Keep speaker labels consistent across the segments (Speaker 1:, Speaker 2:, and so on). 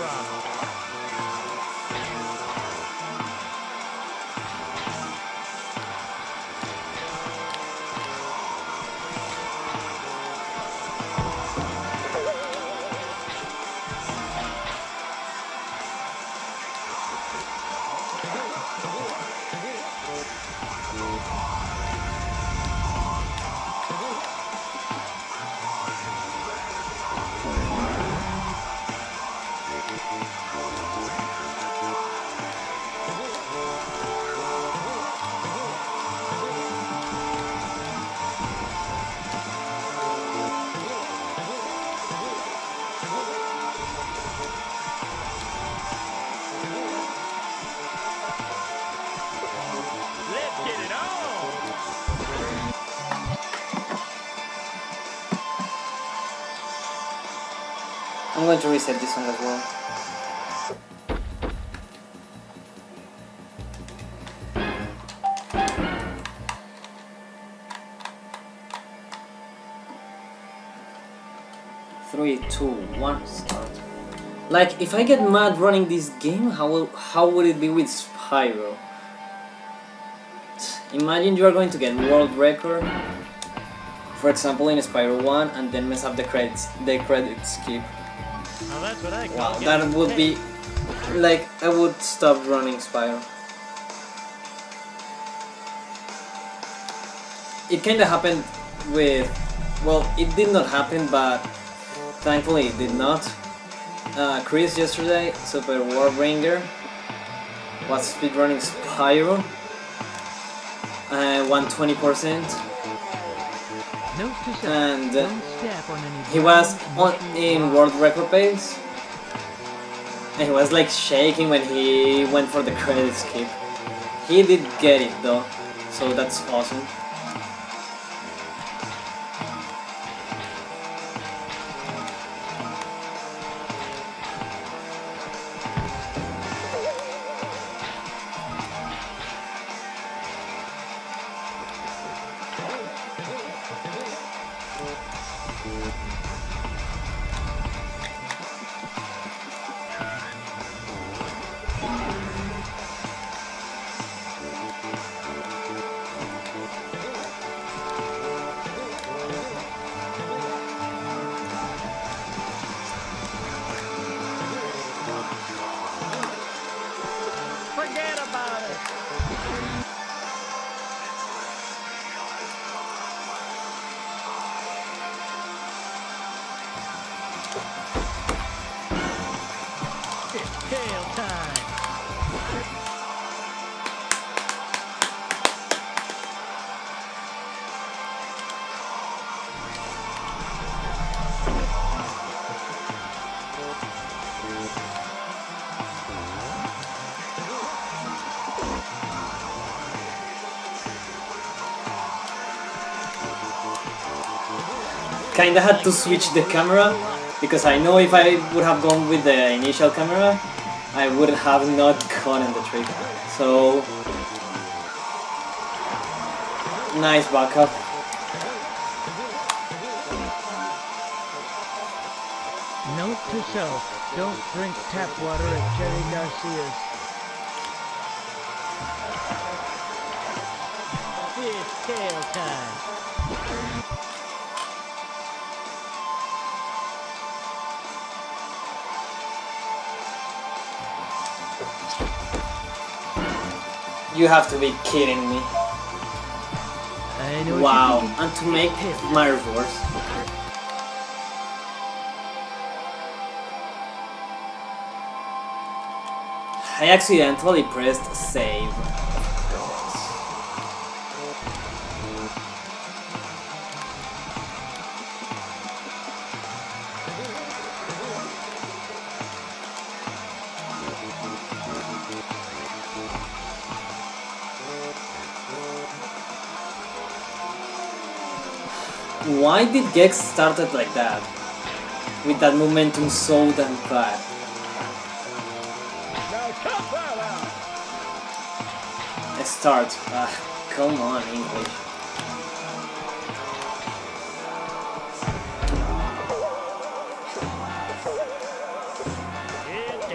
Speaker 1: I'm going to reset this one as well. Three, two, one, start. Like, if I get mad running this game, how would it be with Spyro? Imagine you are going to get world record, for example in Spyro 1, and then mess up the credits skip.
Speaker 2: Now that's what I call
Speaker 1: that would be like, I would stop running Spyro. It kinda happened with, well, it did not happen, but thankfully it did not. Chris yesterday, Super Warbringer, was speedrunning Spyro, 120%. And he was in world record pace, and he was like shaking when he went for the credit skip. He did get it though, so that's awesome. Kinda had to switch the camera, because I know if I would have gone with the initial camera, I would have not gotten the trick. So, nice backup.
Speaker 2: Note to self, don't drink tap water at Jerry Garcia's. It's tail time.
Speaker 1: You have to be kidding me. Wow, and to make my reverse. I accidentally pressed save. Why did Gecko started like that? With that momentum so damn bad. Start. Come on, English.
Speaker 2: It's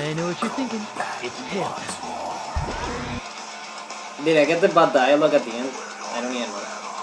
Speaker 2: I know what you're thinking. It's tail time.
Speaker 1: Did I get the bad dialogue at the end? I don't even know.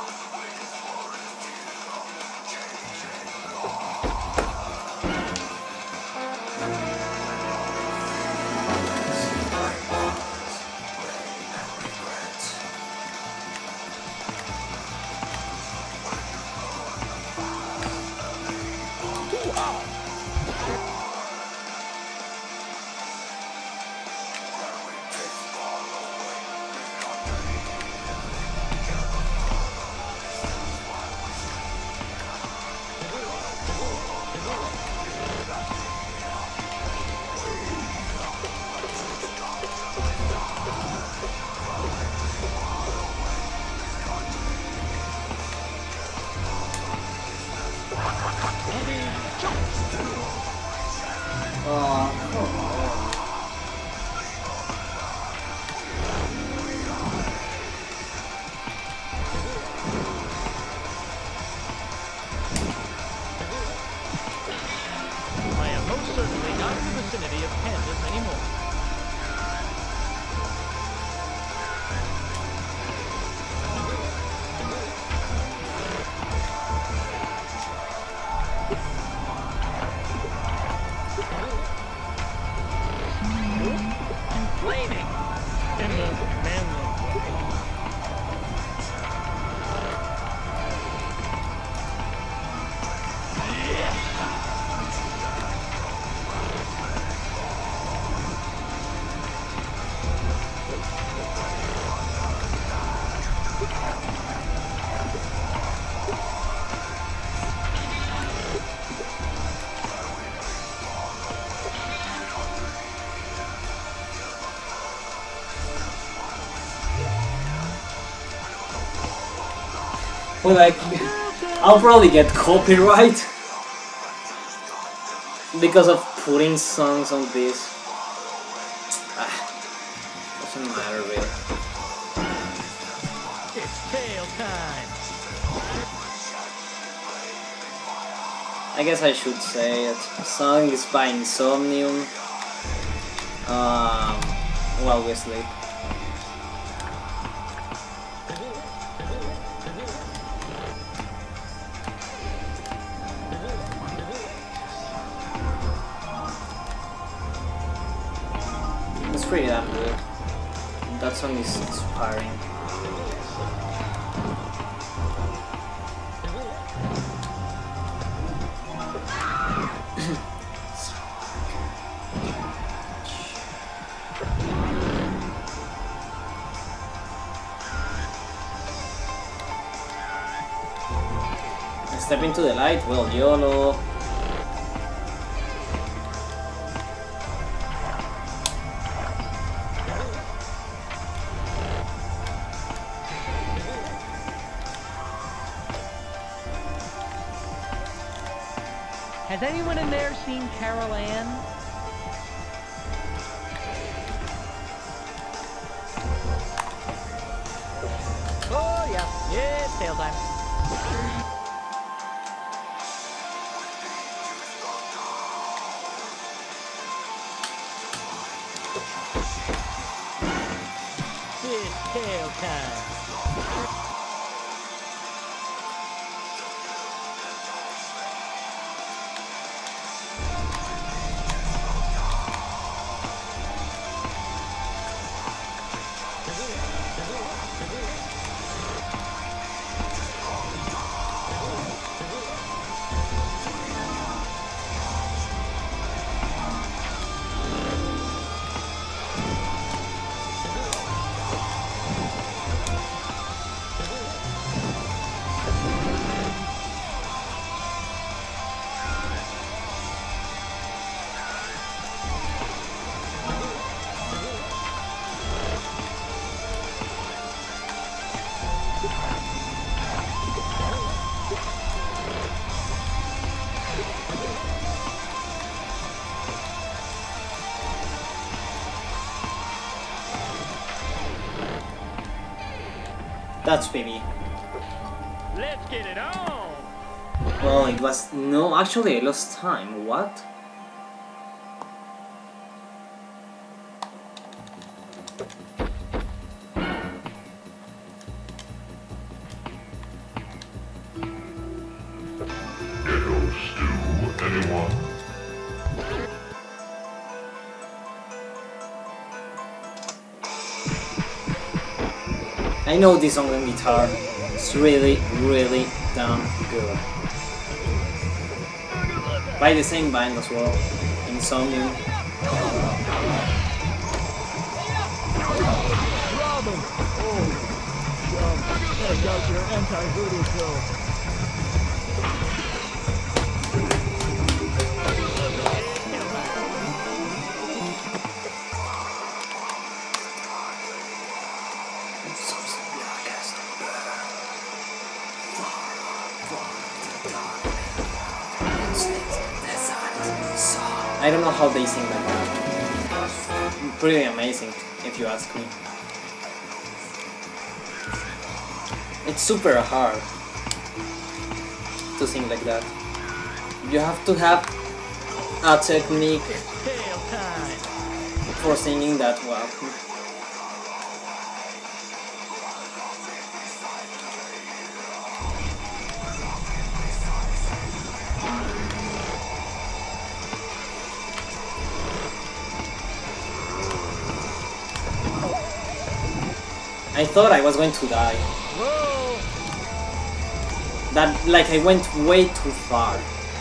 Speaker 1: Well, like, I'll probably get copyright because of putting songs on this. Doesn't matter really.
Speaker 2: It's tail time.
Speaker 1: I guess I should say it. The song is by Insomnium. While we sleep. It's pretty damn good. That song is inspiring. Step into the light, well, YOLO.
Speaker 2: Has anyone in there seen Carol Ann? Oh yeah, it's tail time. It's tail time.
Speaker 1: That's baby.
Speaker 2: Let's get it on.
Speaker 1: Well, it was no. Actually, I lost time. What? I know this song on guitar. It's really, really damn good. By the same band as well, Insomnium.
Speaker 2: Robin! Oh, check out your anti-voodoo pill.
Speaker 1: I don't know how they sing like that. Pretty amazing, if you ask me. It's super hard to sing like that. You have to have a technique for singing that well. I thought I was going to die.
Speaker 2: Whoa.
Speaker 1: That, like, I went way too far.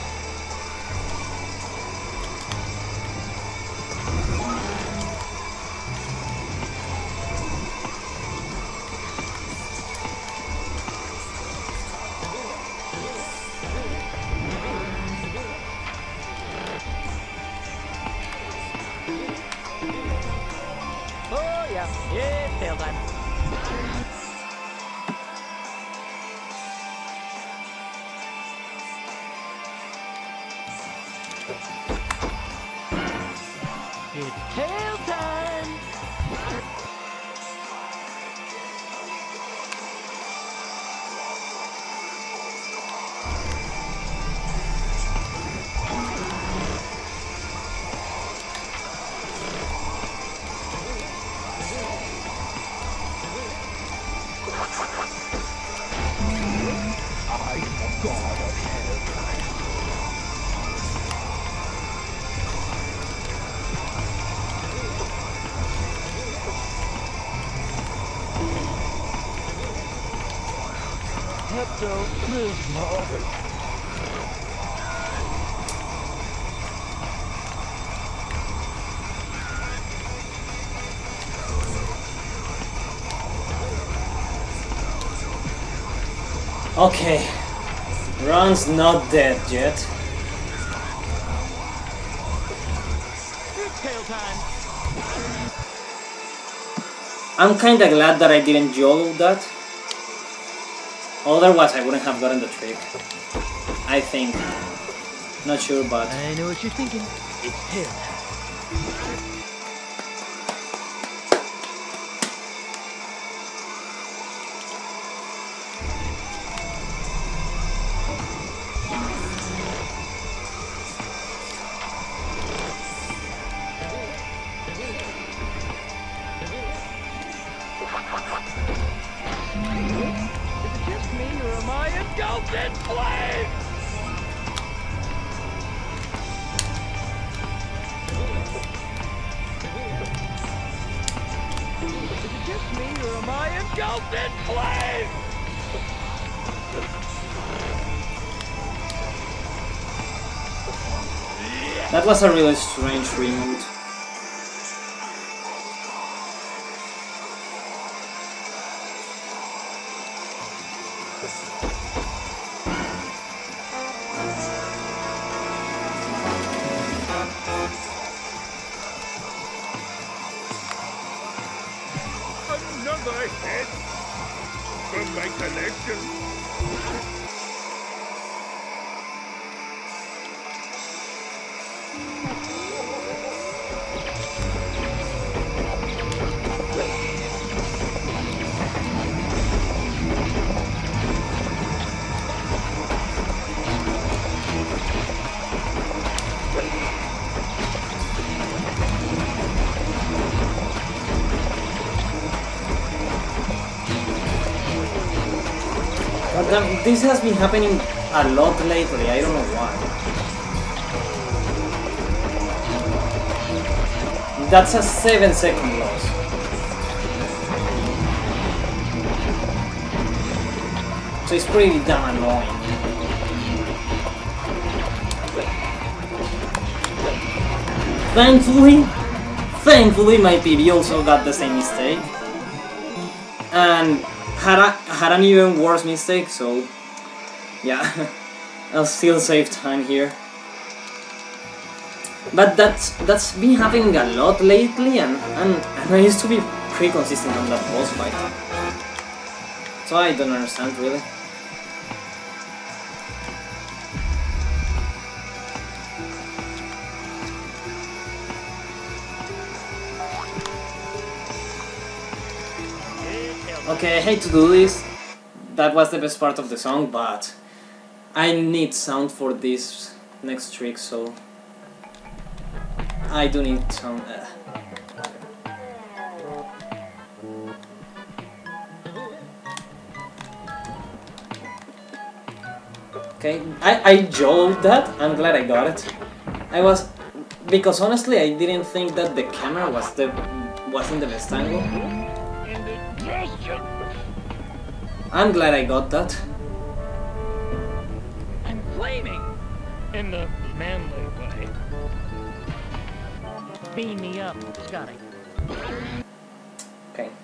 Speaker 2: Oh yeah, it's tail time. It's tail time!
Speaker 1: Okay, Ron's not dead yet.
Speaker 2: It's tail time!
Speaker 1: I'm kinda glad that I didn't YOLO that. Otherwise I wouldn't have gotten the trick. I think. Not sure, but...
Speaker 2: I know what you're thinking. It's tail time.
Speaker 1: That was a really strange remote.
Speaker 3: Another hit from my collection.
Speaker 1: But this has been happening a lot lately, I don't know why. That's a 7-second loss. So it's pretty damn annoying. Thankfully my PB also got the same mistake. And had an even worse mistake, so yeah, I'll still save time here. But that's been happening a lot lately, and I used to be pretty consistent on that boss fight. So I don't understand really. Okay, I hate to do this. That was the best part of the song, but I need sound for this next trick, so I do need sound. Okay, I joked that. I'm glad I got it. Because honestly I didn't think that the camera wasn't the best angle. I'm glad I got that.
Speaker 2: I'm flaming in the manly way. Beam me up, Scotty.
Speaker 1: Okay.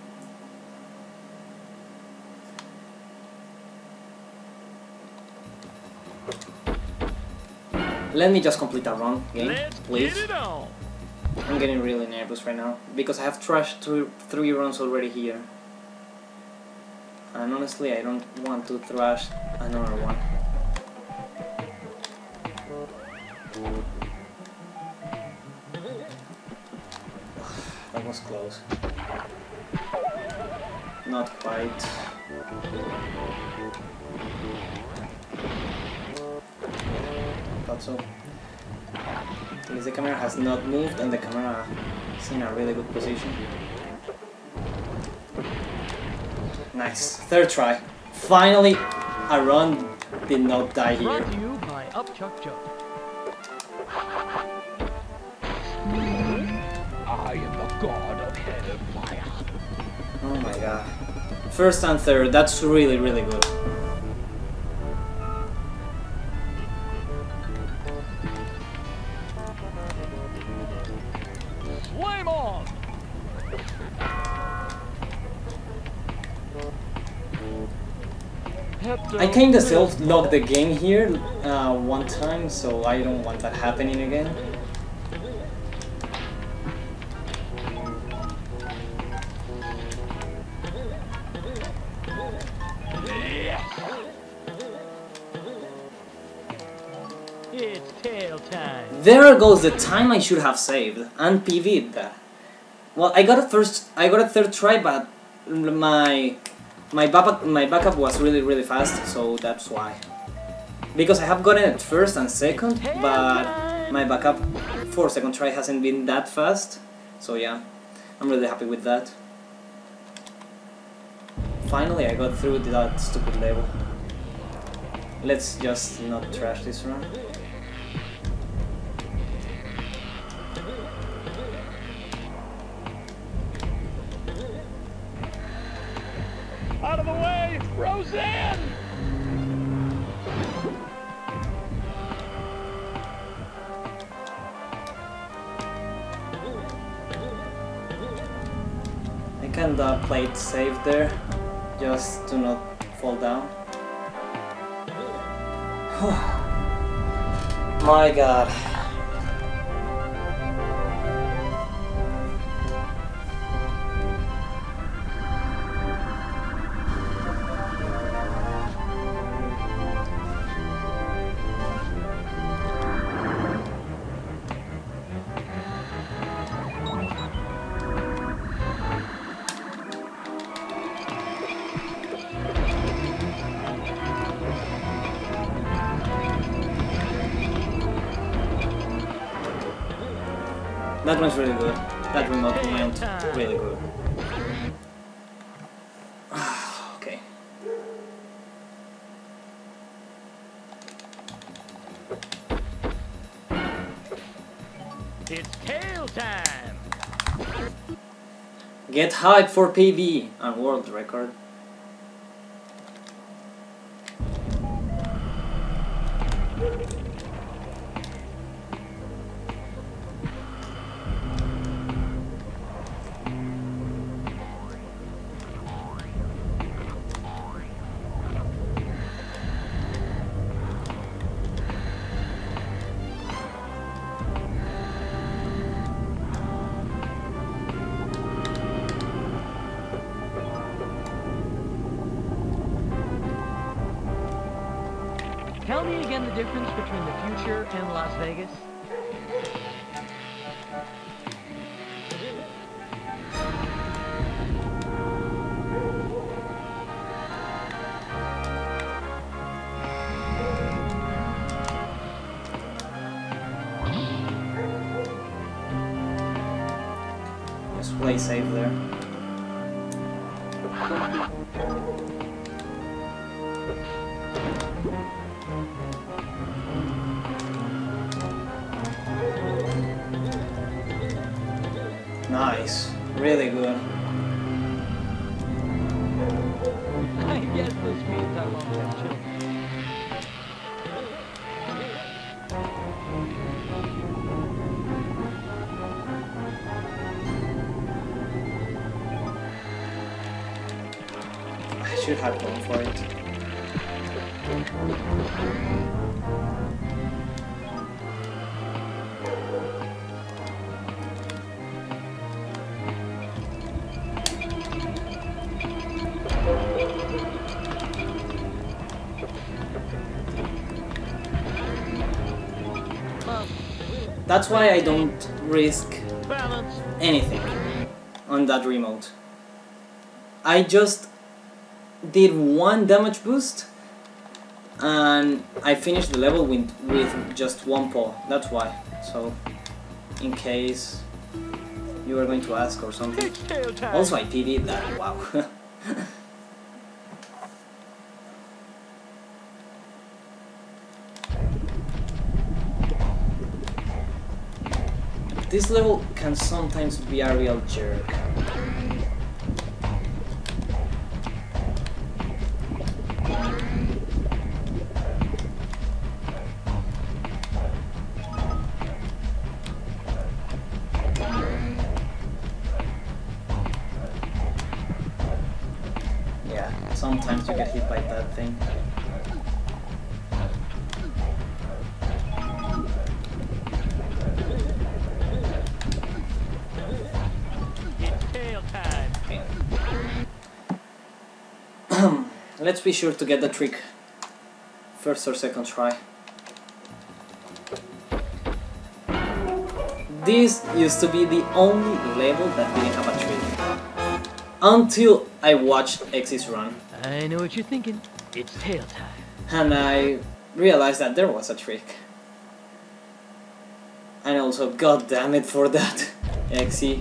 Speaker 1: Let me just complete a run game, please. I'm getting really nervous right now because I have trashed 3 runs already here. And honestly, I don't want to thrash another one. That was close. Not quite. Thought so. At least the camera has not moved and the camera is in a really good position. Nice. 3rd try. Finally, a run did not die here.
Speaker 2: Brought to you by Upchuck Joe.
Speaker 3: I am the god of hellfire.
Speaker 1: Oh my god. 1st and 3rd, that's really, really good.
Speaker 2: Flame on!
Speaker 1: I kinda self-locked the game here one time, so I don't want that happening again.
Speaker 2: It's tail time.
Speaker 1: There goes the time I should have saved and PV'd that. Well, I got a 3rd try, but my backup was really fast, so that's why. Because I have gotten it 1st and 2nd, but my backup for 2nd try hasn't been that fast. So yeah, I'm really happy with that. Finally, I got through that stupid level. Let's just not trash this run.
Speaker 2: Out of the way, Roseanne!
Speaker 1: I kinda played safe there, just to not fall down. My god. That one's really good. That remote went really good. Okay.
Speaker 2: It's tail time!
Speaker 1: Get hyped for PB and world record.
Speaker 2: Tell me again the difference between the future and Las Vegas.
Speaker 1: Just play safe there. Nice, really good.
Speaker 2: I guess this means I won't have children.
Speaker 1: I should have gone for it. That's why I don't risk anything on that remote. I just did one damage boost and I finished the level with just one paw. That's why. So, in case you were going to ask or something. Also, I PD'd that. Wow. This level can sometimes be a real jerk. Yeah, sometimes you get hit by that thing. Let's be sure to get the trick first or second try. This used to be the only level that didn't have a trick. Until I watched X's run.
Speaker 2: I know what you're thinking. It's tail time.
Speaker 1: And I realized that there was a trick. And also, god damn it for that, Xe.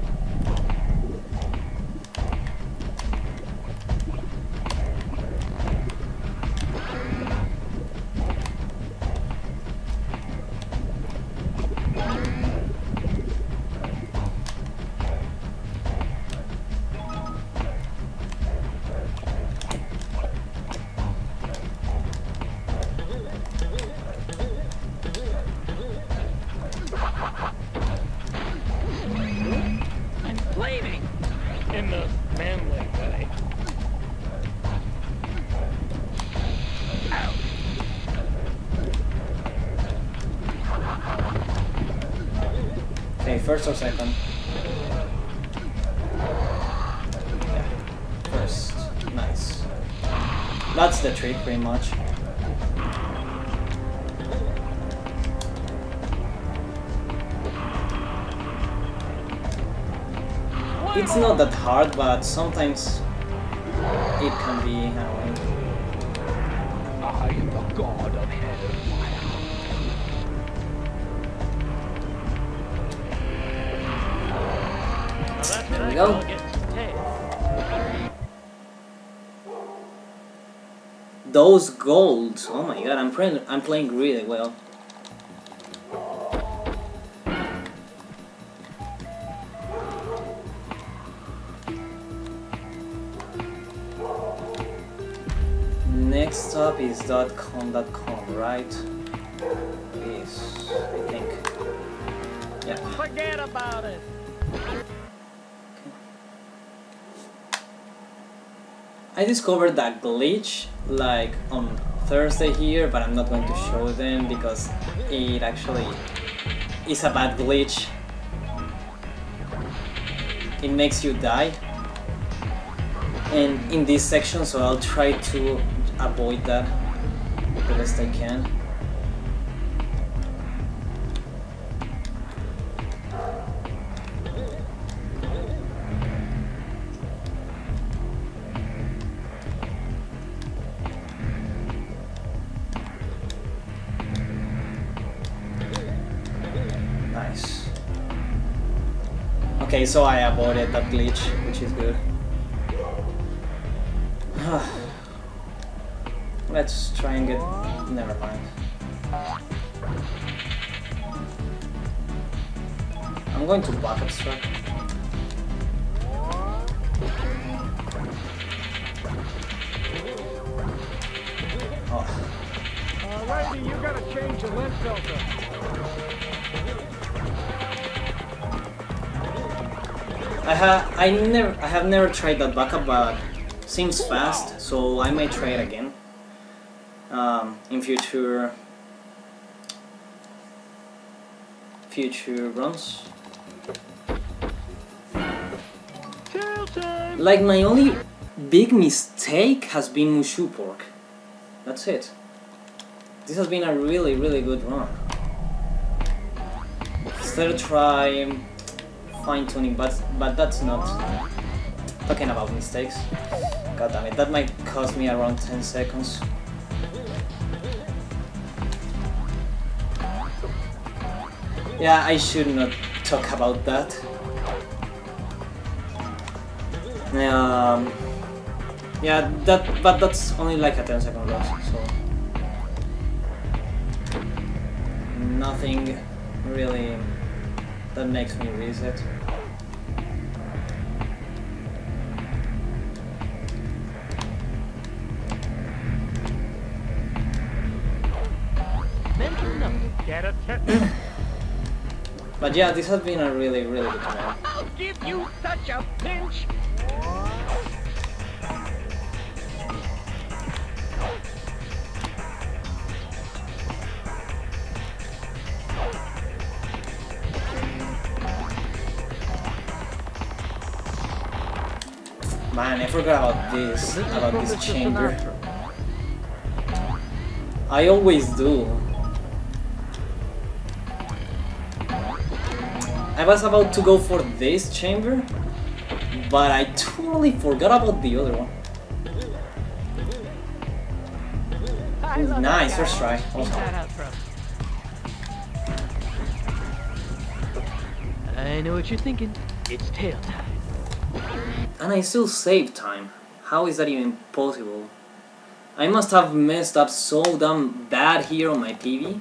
Speaker 3: In the manly way.
Speaker 1: Okay, first or second? Yeah, first. Nice. That's the trick, pretty much. It's not that hard, but sometimes it can be annoying.
Speaker 3: I am the god of hellfire.
Speaker 1: There we go. Those golds! Oh my god, I'm playing really well. next up is .com, right? Yes, I think. Yeah.
Speaker 2: Forget about it.
Speaker 1: I discovered that glitch like on Thursday here, but I'm not going to show them because it actually is a bad glitch. It makes you die. And in this section, so I'll try to avoid that the best I can. Nice. Okay, so I avoided that glitch, which is good. Let's try and get... never mind. I'm going to backup track. Oh.
Speaker 2: Alrighty, you gotta change the lens filter.
Speaker 1: I have never tried that backup, but seems fast, so I may try it again in future runs. Like, my only big mistake has been Mushoo Pork. That's it. This has been a really good run. Third try, fine-tuning, but that's not talking about mistakes. God damn it, that might cost me around 10 seconds. Yeah, I should not talk about that. Yeah, but that's only like a 10-second loss, so nothing really that makes me reset. But yeah, this has been a really good run.
Speaker 2: I'll give you such a pinch.
Speaker 1: Man, I forgot about this chamber. I always do. I was about to go for this chamber, but I totally forgot about the other one. Nice, first try. Awesome.
Speaker 2: I know what you're thinking. It's tail time.
Speaker 1: And I still save time. How is that even possible? I must have messed up so damn bad here on my PV.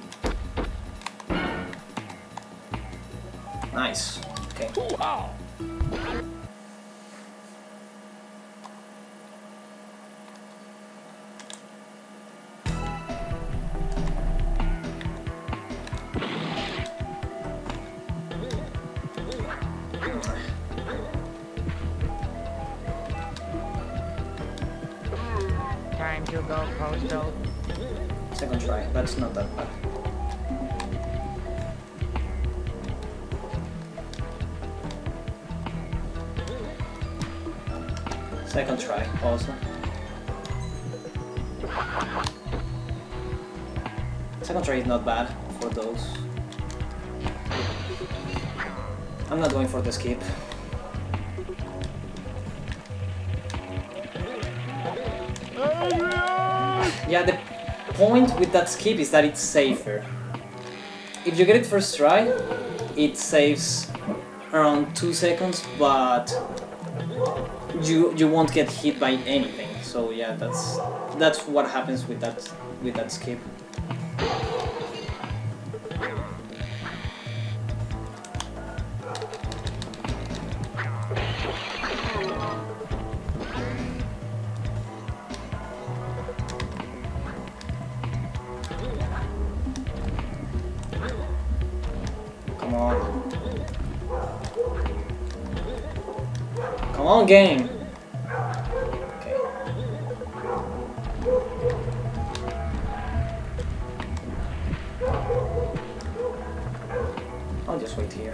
Speaker 1: Nice. Okay.
Speaker 3: Wow.
Speaker 2: Time to go postal.
Speaker 1: Second try. That's not that bad. Second try, also. Second try is not bad for those. I'm not going for the skip. Yeah, the point with that skip is that it's safer. If you get it first try, it saves around 2 seconds, but you won't get hit by anything. So yeah, that's what happens with that skip. Come on. Come on, game. Okay. I'll just wait here.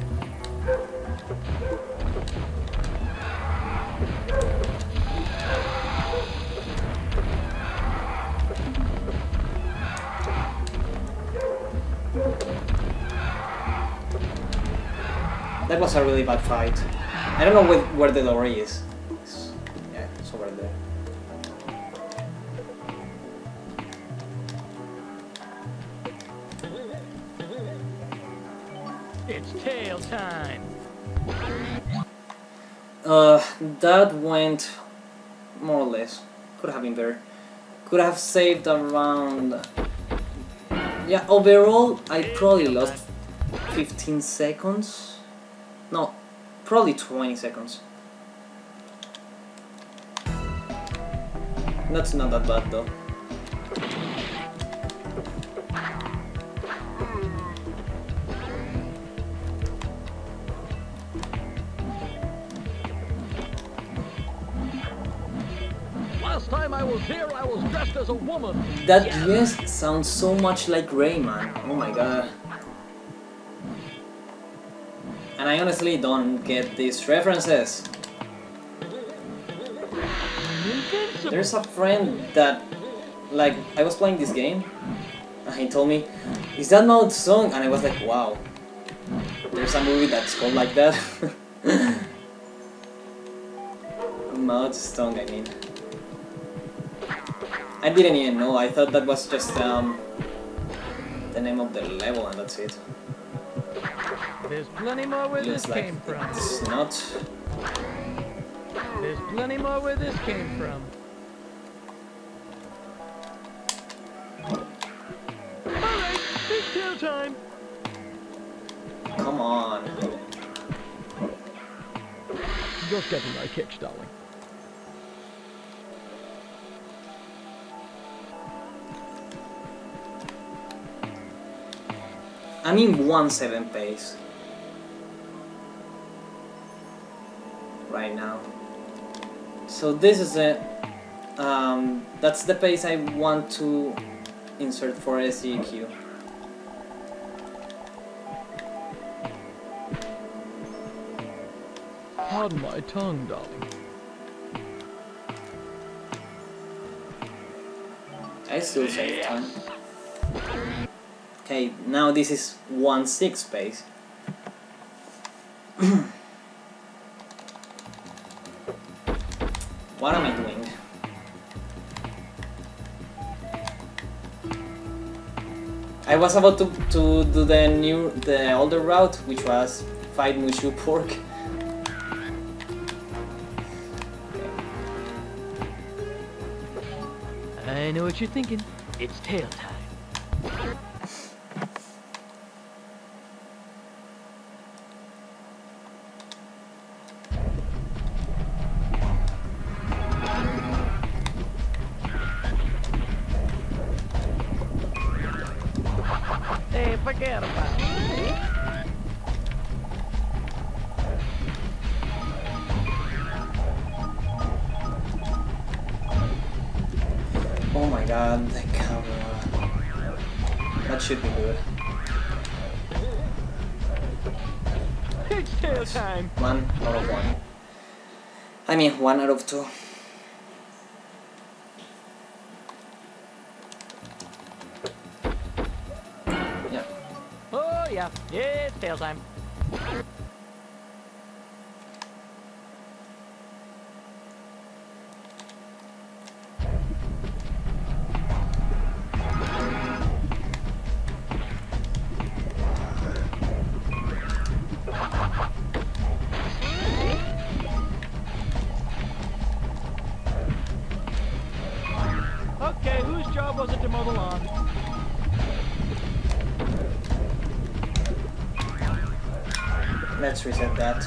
Speaker 1: That was a really bad fight. I don't know where the door is. Yeah, it's over there.
Speaker 2: It's tail time.
Speaker 1: That went more or less. Could have been better. Could have saved around. Yeah, overall, I probably lost 15 seconds. No, probably 20 seconds. That's not that bad though.
Speaker 3: Last time I was here, I was dressed as a woman.
Speaker 1: That yes sounds so much like Rayman. Oh my god. And I honestly don't get these references. There's a friend that, like, I was playing this game and he told me, "Is that Maud's song?" And I was like, wow. There's a movie that's called like that. Maud's song, I mean. I didn't even know, I thought that was just the name of the level and that's it.
Speaker 2: There's plenty more where this came from.
Speaker 1: It's not.
Speaker 2: There's plenty more where this came from. Alright, it's tail time.
Speaker 1: Come on.
Speaker 3: Just getting my kicks, darling.
Speaker 1: I'm in 1/7 pace right now. So this is a that's the pace I want to insert for SEQ.
Speaker 3: Pardon my tongue, darling.
Speaker 1: I still save time. Okay, now this is 1/6 pace. What am I doing? I was about to do the older route, which was fight Mushoo Pork.
Speaker 2: I know what you're thinking. It's tail time.
Speaker 3: Hey, forget about it.
Speaker 1: Oh my god, the camera. That should be good.
Speaker 2: It's tail time.
Speaker 1: 1 out of 1. I mean, 1 out of 2. Yeah.
Speaker 2: Oh yeah, it's tail time. Okay, whose job was it to mow the lawn?
Speaker 1: Let's reset that.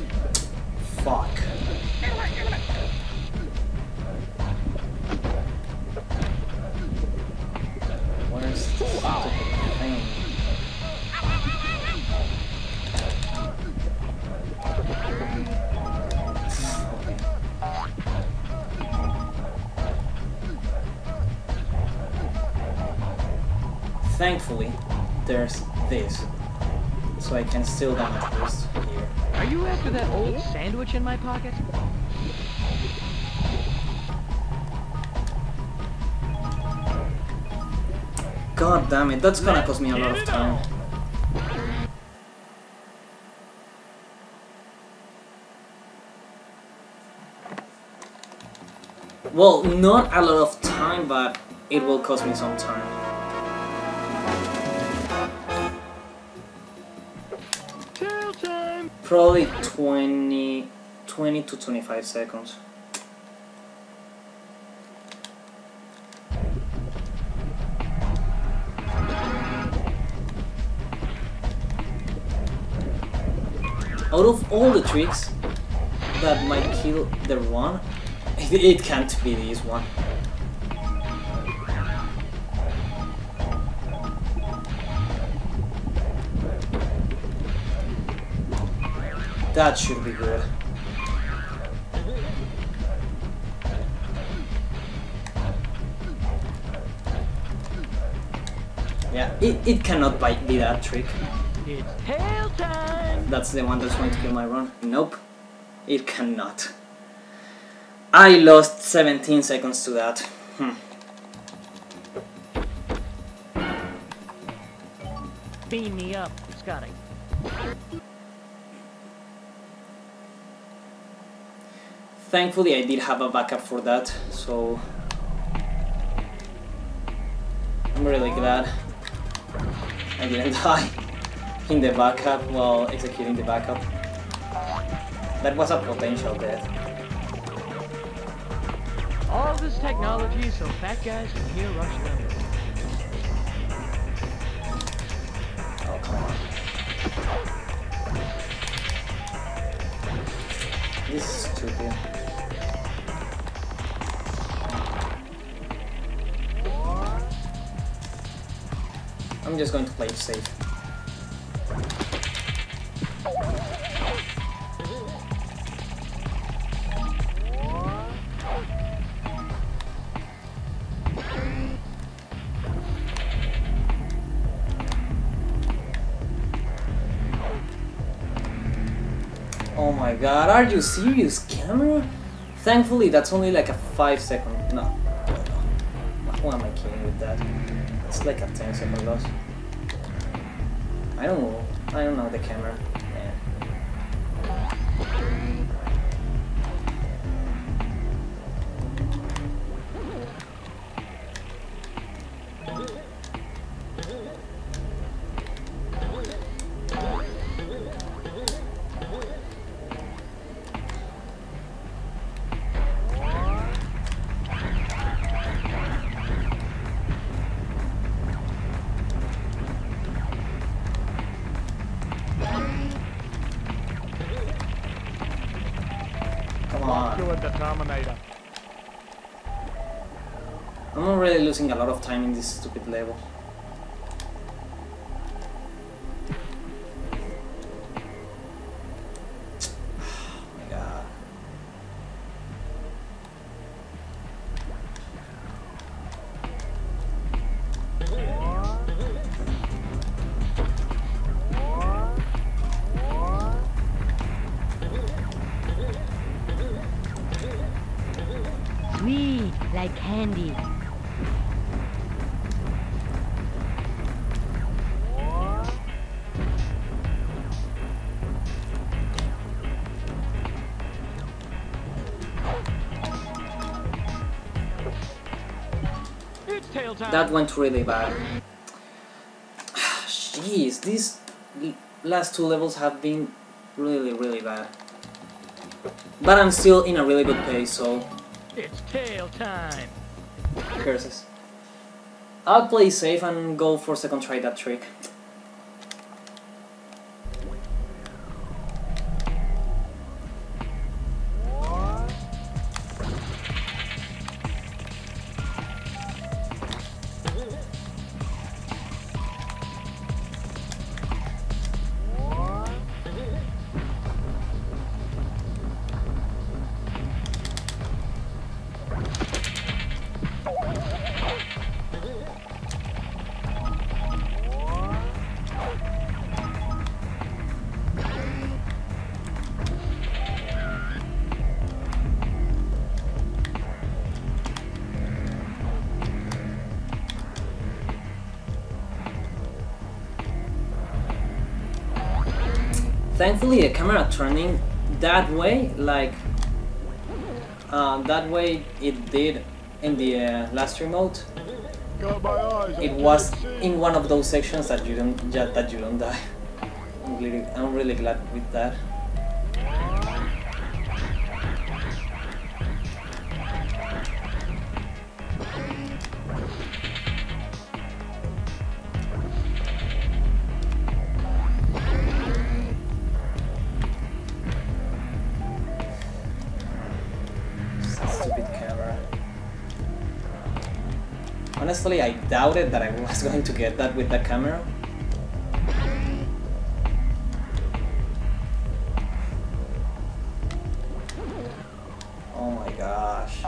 Speaker 1: Fuck. Thankfully, there's this, so I can still damage boost here.
Speaker 4: Are you after that old sandwich in my pocket?
Speaker 1: God damn it, that's gonna cost me a lot of time. Well, not a lot of time, but it will cost me some time. Probably 20 to 25 seconds. Out of all the tricks that might kill the run, it can't be this one. That should be good. Yeah, it cannot be that trick.
Speaker 4: It's tail time!
Speaker 1: That's the one that's going to kill my run. Nope, it cannot. I lost 17 seconds to that.
Speaker 4: Beam me up, Scotty.
Speaker 1: Thankfully, I did have a backup for that, so I'm really glad I didn't die in the backup while executing the backup. That was a potential death.
Speaker 4: All this technology so fat guys can hear rush numbers.
Speaker 1: Oh, come on. This is stupid. I'm just going to play it safe. Oh my god, are you serious, camera? Thankfully, that's only like a 5-second. No. Who am I kidding with that? It's like a 10-second loss. I don't know the camera. Yeah. I'm already losing a lot of time in this stupid level. Oh my god.
Speaker 5: Sweet, like candy.
Speaker 1: That went really bad. Jeez, these last two levels have been really bad. But I'm still in a really good pace, so...
Speaker 4: It's tail time!
Speaker 1: Curses. I'll play safe and go for second try that trick. Thankfully, the camera turning that way, like that way it did in the last remote. It was in one of those sections that you don't die. I'm really glad with that. Stupid camera. Honestly, I doubted that I was going to get that with the camera. Oh my gosh.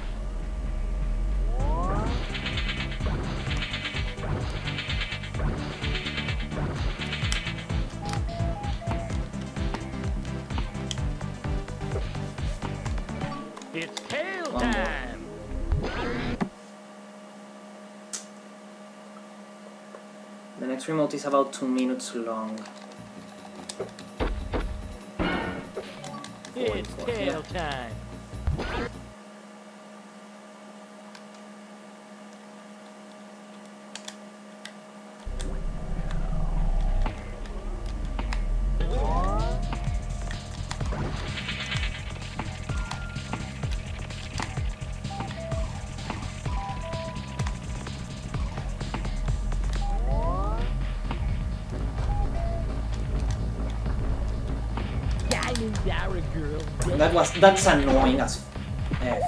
Speaker 4: It's tail time!
Speaker 1: The next remote is about 2 minutes long.
Speaker 4: It's tail time!
Speaker 1: That's annoying as F.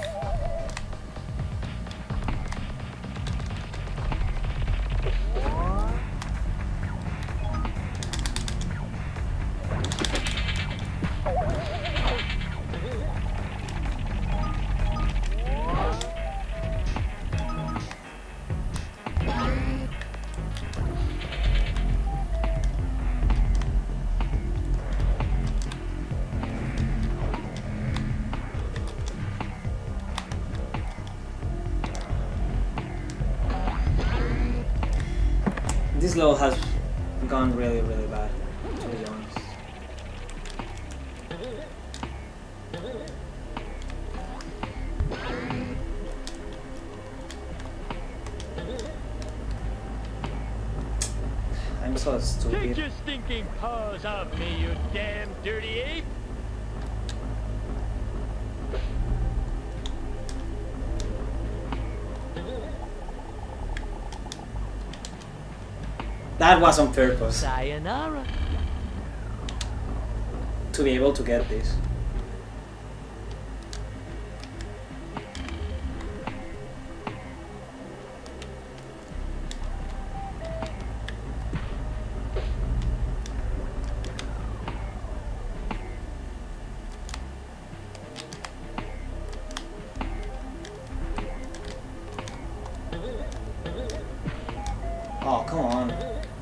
Speaker 1: This level has gone really bad, to be honest. I'm so stupid.
Speaker 4: Take your stinking paws off me, you damn dirty ape!
Speaker 1: That was on purpose.
Speaker 4: Sayonara!
Speaker 1: To be able to get this. Oh, come on.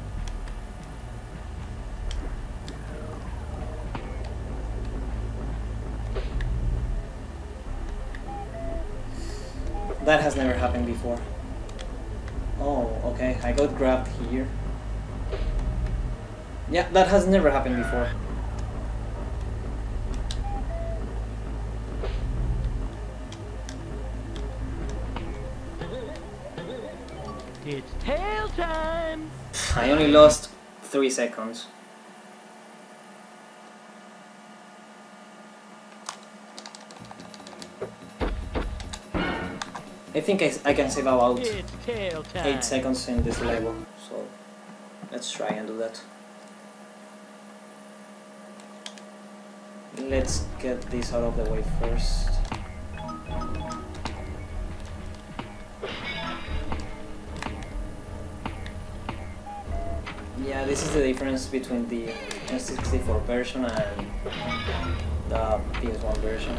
Speaker 1: That has never happened before. Oh, okay, I got grabbed here. Yeah, that has never happened before.
Speaker 4: It's tail time!
Speaker 1: I only lost 3 seconds. I think I can save about 8 seconds in this level, so let's try and do that. Let's get this out of the way first. Yeah, this is the difference between the N64 version and the PS1 version.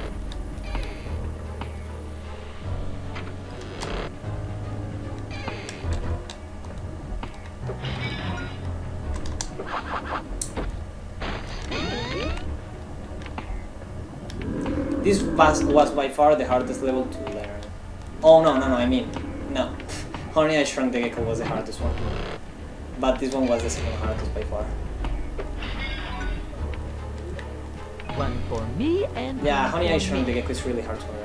Speaker 1: This was by far the hardest level to learn. Oh no, I mean, no. Honey, I Shrunk the Gecko was the hardest one. But this one was the second hardest by far.
Speaker 4: One for me and
Speaker 1: Yeah,
Speaker 4: one
Speaker 1: Honey, I
Speaker 4: for
Speaker 1: Shrunk the
Speaker 4: me.
Speaker 1: Gecko is really hard to learn.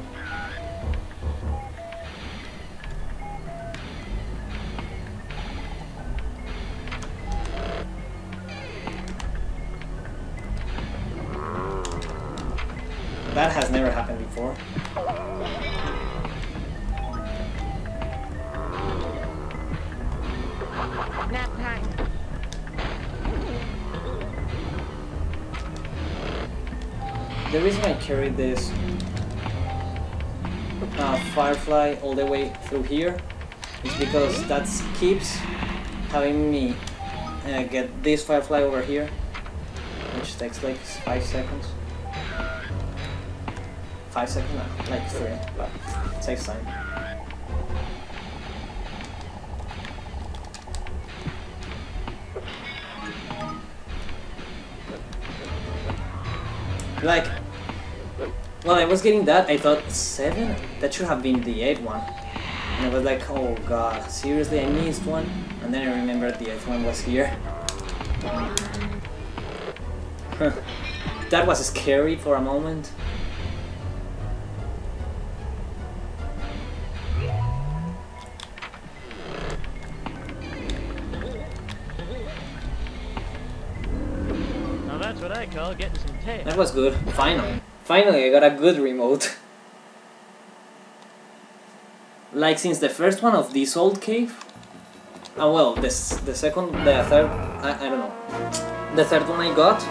Speaker 1: That has never happened before.
Speaker 4: Nap time.
Speaker 1: The reason I carried this Firefly all the way through here is because that keeps having me get this Firefly over here, which takes like 5 seconds. 5 seconds? No, like 3, but it takes time. Like, when I was getting that, I thought 7? That should have been the 8th one. And I was like, oh god, seriously, I missed one? And then I remembered the 8th one was here. That was scary for a moment.
Speaker 4: Now that's what I call getting some tail.
Speaker 1: That was good. Finally. Finally, I got a good remote. Like, since the first one of this old cave. Oh well, the second, the third, I don't know. The third one I got.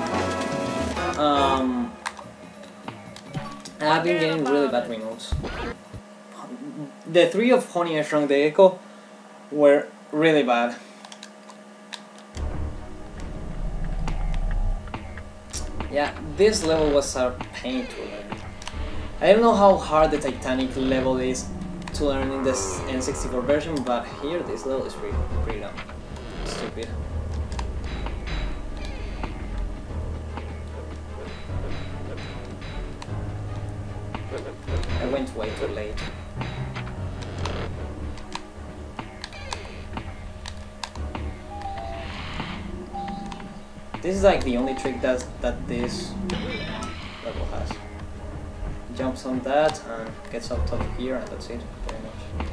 Speaker 1: I've been getting really bad remotes. The 3 of Honey, I Shrunk the Gecko were really bad. Yeah, this level was a pain to learn. I don't know how hard the Titanic level is to learn in this N64 version, but here this level is pretty dumb. Stupid. I went way too late. This is like the only trick that this level has. Jumps on that and gets up top here, and that's it, pretty much.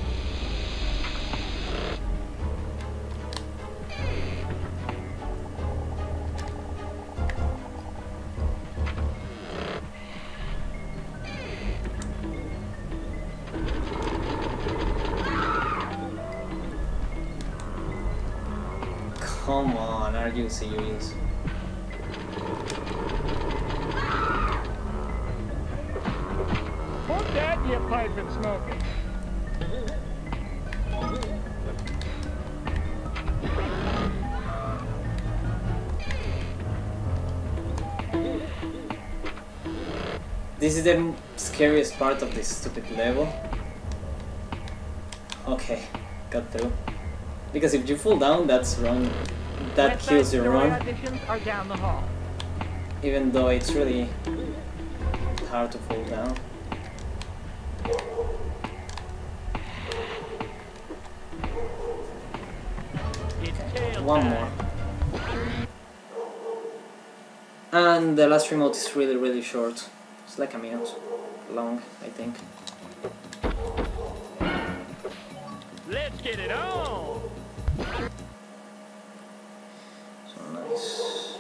Speaker 1: Come on, are you serious?
Speaker 3: Put that in your pipe and smoke it.
Speaker 1: This is the scariest part of this stupid level. Okay, got through. Because if you fall down, that's wrong. That kills your run.
Speaker 4: Auditions are down the hall.
Speaker 1: Even though it's really hard to fall down. Okay, one more. And the last remote is really short. It's like a minute long, I think.
Speaker 4: Let's get it on!
Speaker 1: So nice.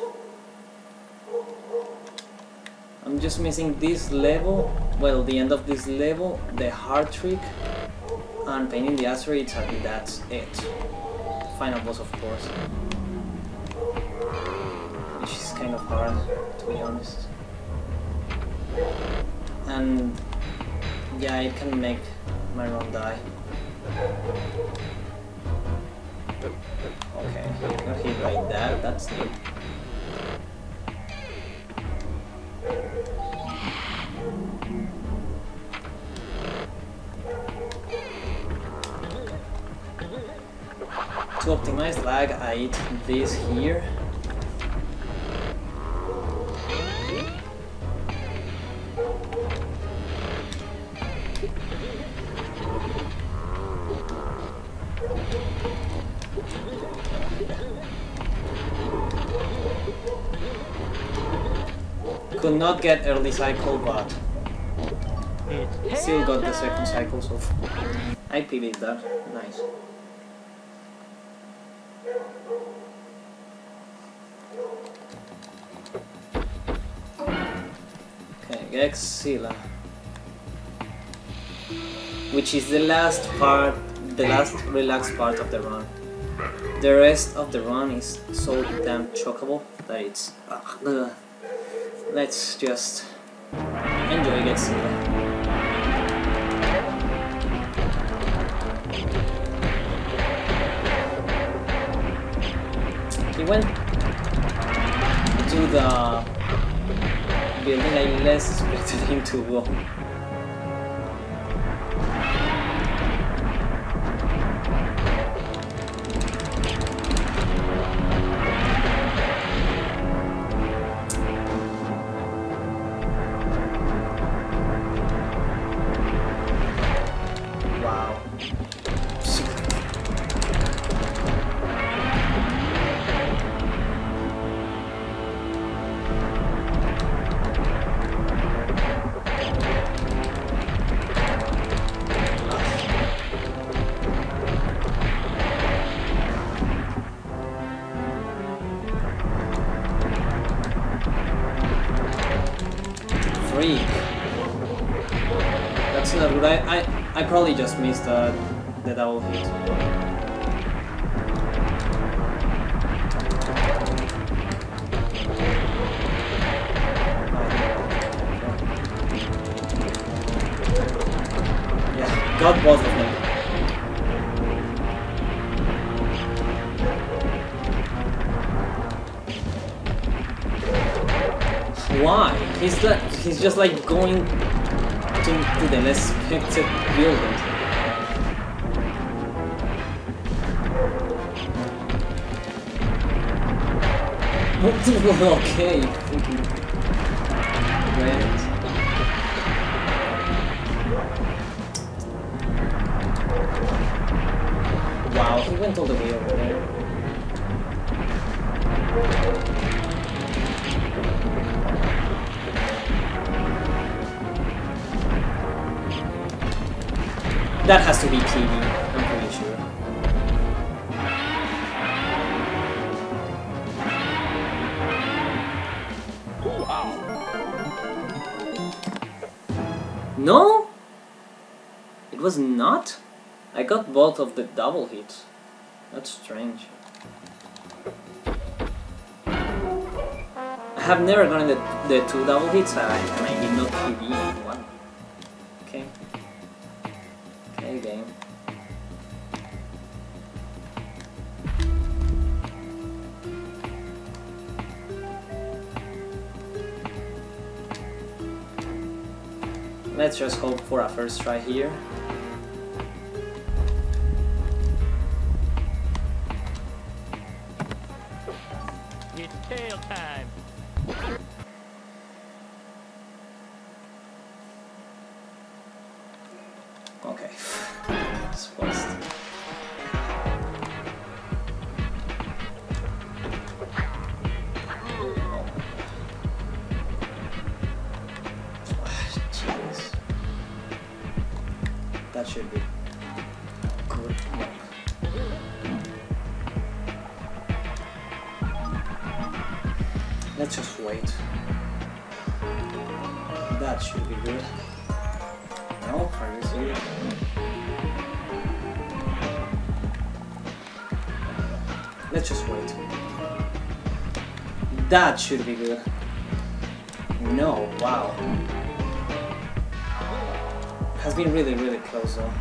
Speaker 1: I'm just missing this level, well, the end of this level, the hard trick, and painting the asteroids, and that's it. Final boss, of course. Which is kind of hard, to be honest. And yeah, it can make my run die. Okay, got hit by that, that's new. To optimize lag, I eat this here. Could not get early cycle, but still got the second cycle, so I PB'd that. Nice. Okay, Gecko, which is the last part, the last relaxed part of the run. The rest of the run is so damn chockable that it's... Let's just enjoy Gecko. He went to the building I less expected him to go. That's not good. I probably just missed the double hit. Yeah, got both of them. Why? He's just like going to the less expected building. Okay, freaking great. Wow, he went all the way over there. That has to be TV, I'm pretty sure. No? It was not? I got both of the double hits. That's strange. I have never gotten the two double hits and I did not PB one. Okay. Okay, game. Let's just hope for a first try here.
Speaker 4: It's tail time.
Speaker 1: Okay. Supposed. Jeez. That should be good. Let's just wait. That should be good. No, are you serious? Let's just wait. That should be good. No, wow. Has been really, really close though.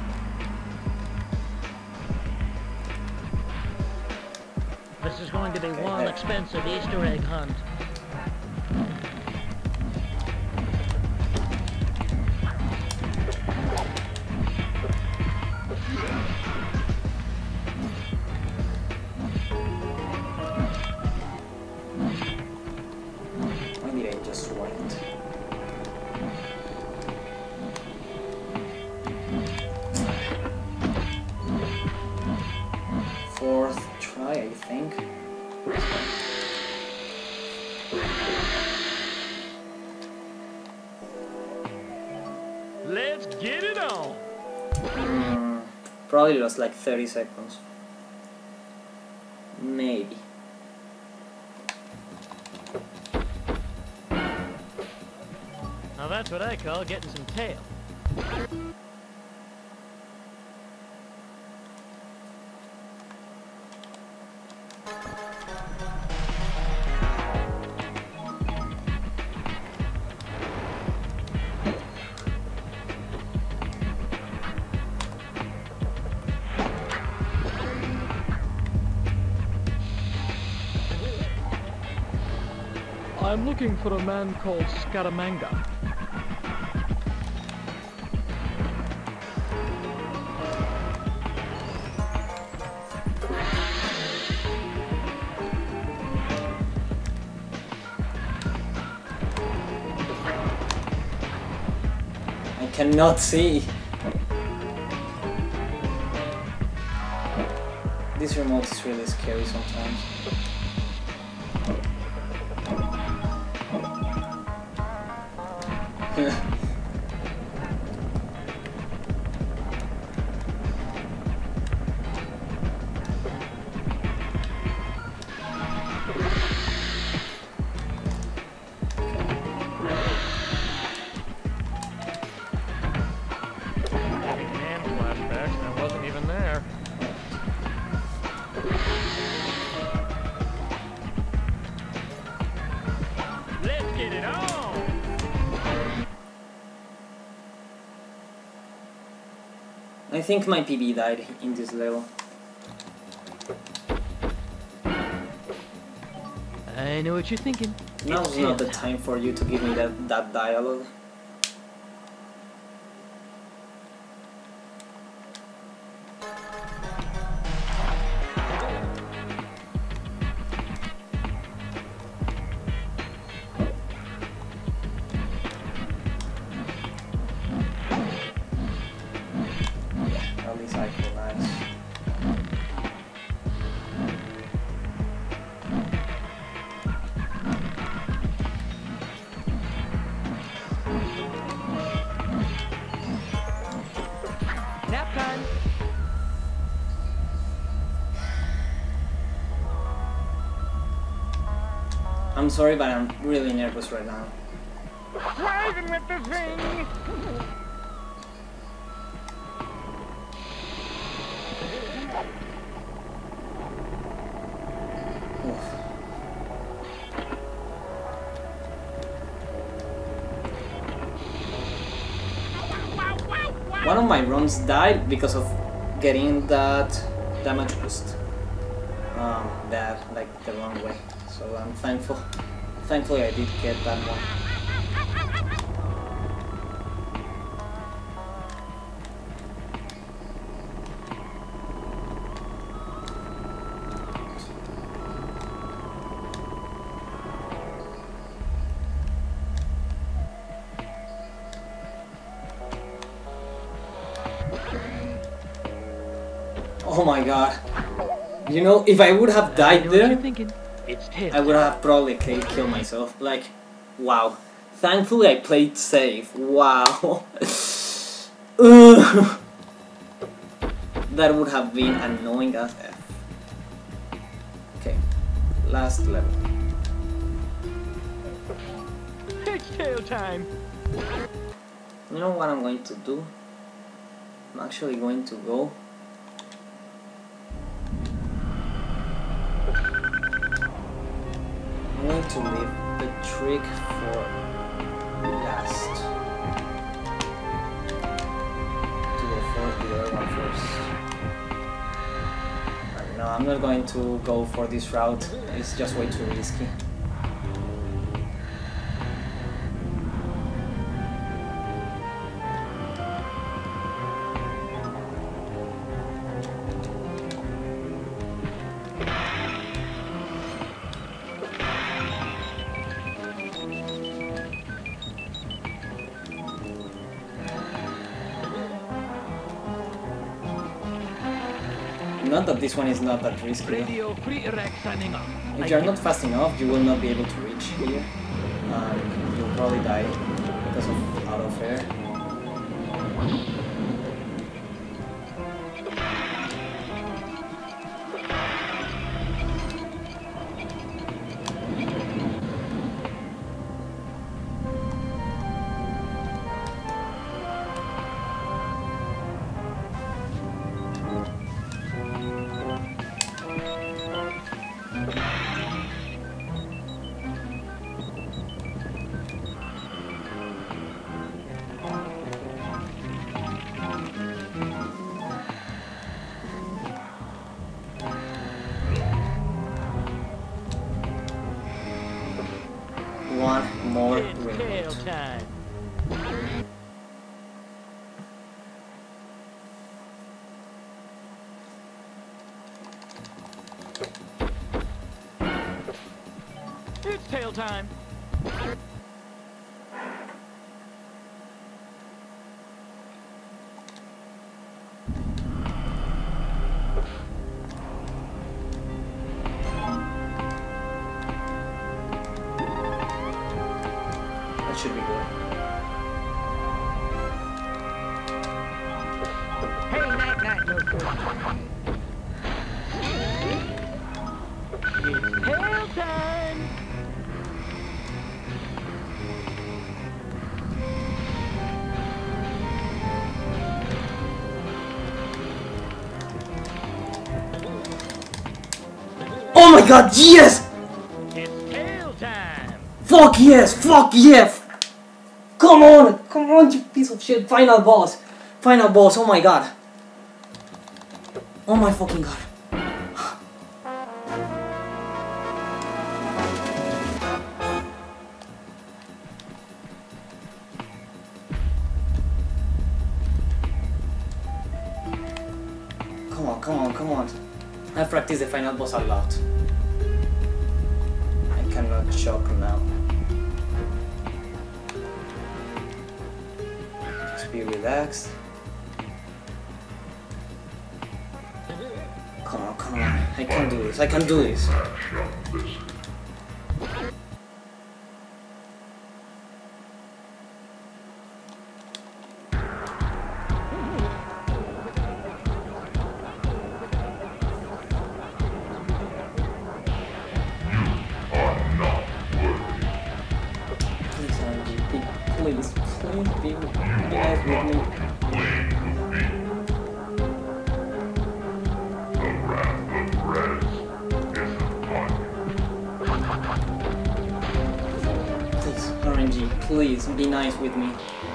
Speaker 4: This is going to be one expensive Easter egg hunt.
Speaker 1: Why did I just wait? Fourth try, I think.
Speaker 4: get it on.
Speaker 1: Probably lost like 30 seconds. Maybe.
Speaker 4: Now that's what I call getting some tail. I'm looking for a man called Scaramanga.
Speaker 1: I cannot see. This remote is really scary sometimes.
Speaker 4: Man flashbacks, and I wasn't even there. Let's get it on!
Speaker 1: I think my PB died in this level.
Speaker 4: I know what you're thinking.
Speaker 1: Now's not the time for you to give me that dialogue. At least I feel nice.
Speaker 4: Nap time!
Speaker 1: I'm sorry, but I'm really nervous right now.
Speaker 4: Driving with the thing!
Speaker 1: Oof. One of my runs died because of getting that damage boost. That like the wrong way. So I'm thankful. Thankfully, I did get that one. Oh my god. You know, if I would have died there, I would have probably killed myself. Like, wow. Thankfully I played safe. Wow. Ugh. That would have been annoying as F. Okay, last level.
Speaker 4: It's tail time!
Speaker 1: You know what I'm going to do? I'm actually going to go. I'm going to leave the trick for last. To go for the other one first. No, I'm not going to go for this route. It's just way too risky. Not that this one is not that risky.
Speaker 4: Radio free rack signing off.
Speaker 1: If you're not fast enough, you will not be able to reach here. You'll probably die because of out of air.
Speaker 4: It's tail time.
Speaker 1: That should be good.
Speaker 2: Hey, night, night, no good.
Speaker 4: It's tail time.
Speaker 1: Oh my god, yes!
Speaker 4: It's tail time.
Speaker 1: Fuck yes! Fuck yes! Come on, you piece of shit! Final boss! Final boss, oh my god! Oh my fucking god! Come on. I practiced the final boss a lot. I cannot shock now. Just be relaxed. Come on. I can do this. Please be nice with me. Please, RNG, please be nice with me.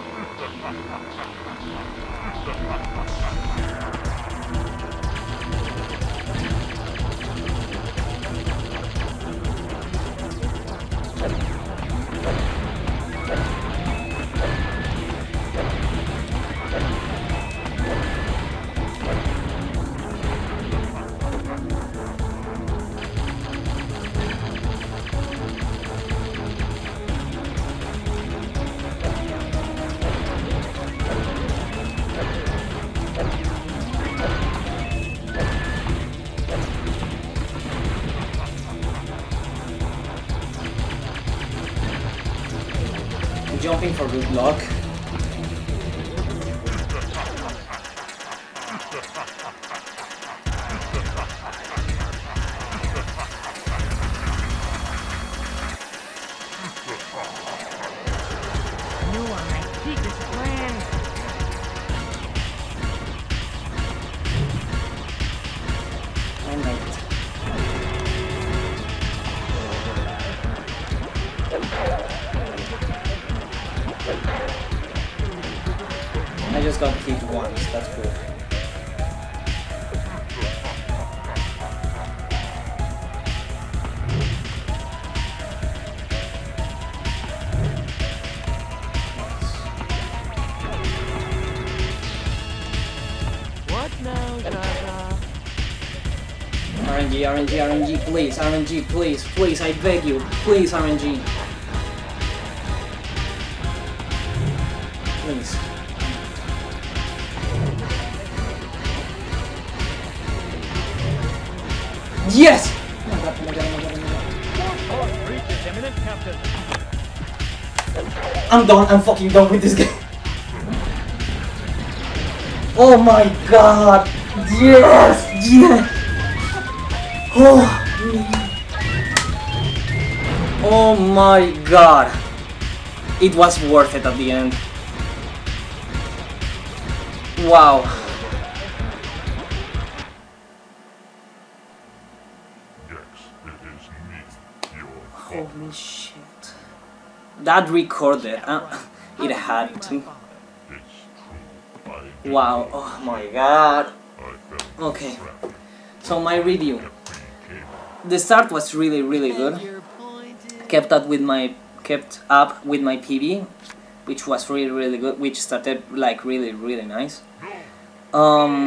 Speaker 1: Jumping for good luck.
Speaker 2: You are my secret plan.
Speaker 1: I made it. I just got hit once, that's cool.
Speaker 4: What now, Zaza?
Speaker 1: RNG, please, RNG, please, I beg you, please, RNG. Please. Yes! Oh my god.
Speaker 4: Reaches imminent captain.
Speaker 1: I'm done, I'm fucking done with this game. Oh my god! Yes! Oh my god! It was worth it at the end. Wow. Holy shit. That recorded. It had to. Wow. Oh my god. Okay. So my review. The start was really good. Kept up with my PB, which was really good, which started like really nice.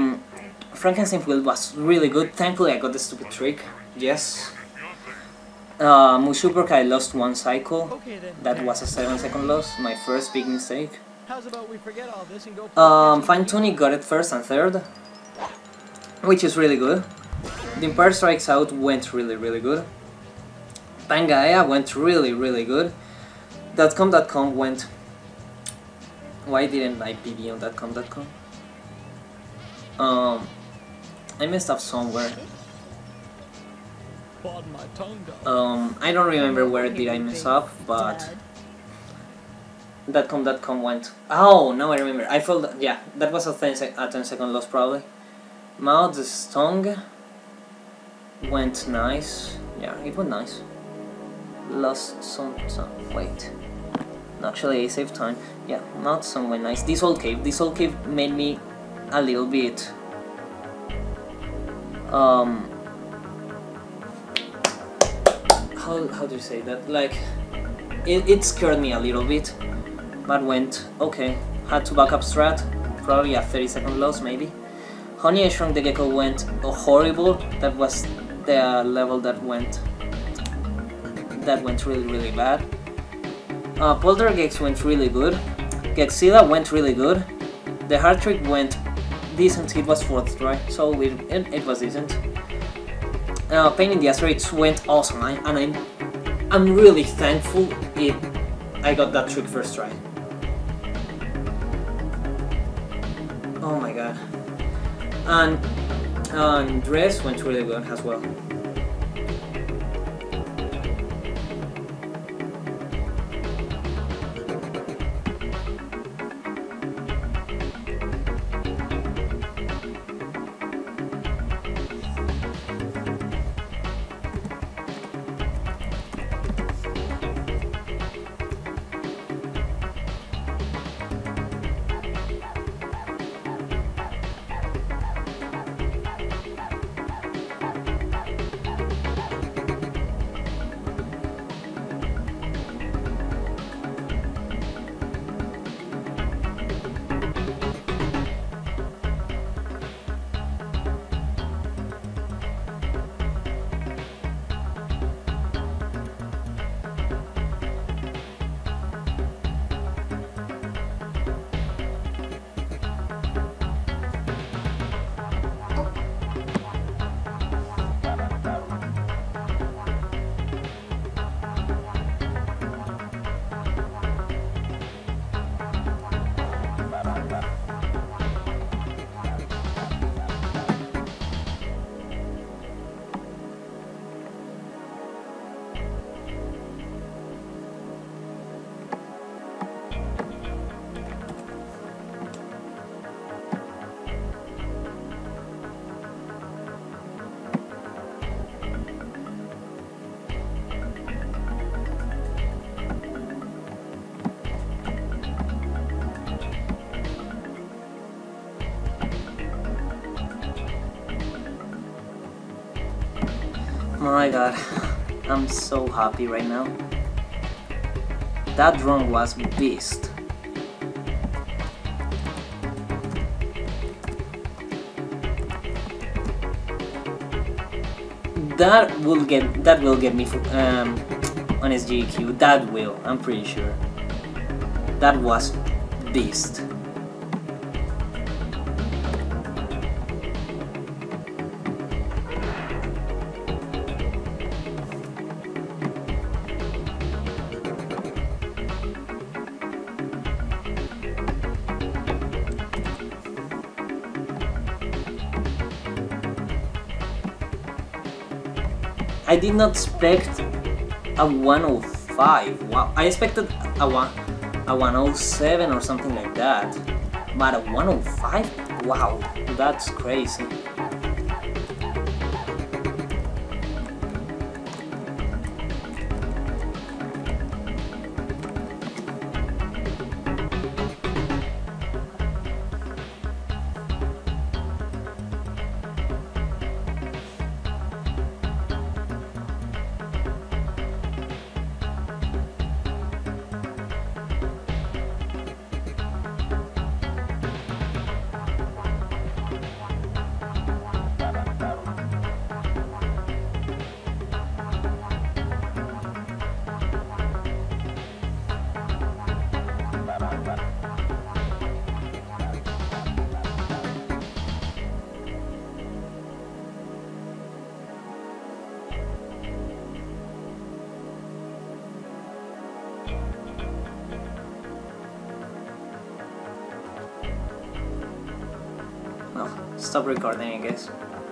Speaker 1: Frankensteinfield was really good. Thankfully I got the stupid trick. Yes. Mushoo Pork I lost one cycle.
Speaker 4: Okay then.
Speaker 1: That was a 7-second loss, my first big mistake.
Speaker 4: How's about we forget all this and go play
Speaker 1: Fine Tony got it first and third, which is really good. The Empire Strikes Out went really good. Pangaea went really good. .com went... Why didn't I PB on .com? I messed up somewhere.
Speaker 3: Pardon my tongue, dog.
Speaker 1: I don't remember where did I mess up, but... .com went... Oh, now I remember. I felt... Yeah, that was a 10-second loss probably. Mao's tongue went nice. Yeah, it went nice. Lost some... Wait. Actually, I saved time. Yeah, not somewhere nice. This old cave made me a little bit... How do you say that? Like, it scared me a little bit, but went okay. Had to back up strat, probably a 30-second loss maybe. Honey, I Shrunk the Gecko went horrible. That was the level that went really bad. Poltergeist went really good. Godzilla went really good. The hard trick went decent. It was 4th try, so it was decent. Pain in the Asteroids went awesome, and I'm really thankful I got that trick first try. Oh my god. And Dress went really good as well. My god, I'm so happy right now. That run was beast. That will get me on SGQ. That will, I'm pretty sure. That was beast. I did not expect a 105. Wow, I expected a 107 or something like that. But a 105? Wow, that's crazy. Stop recording, I guess.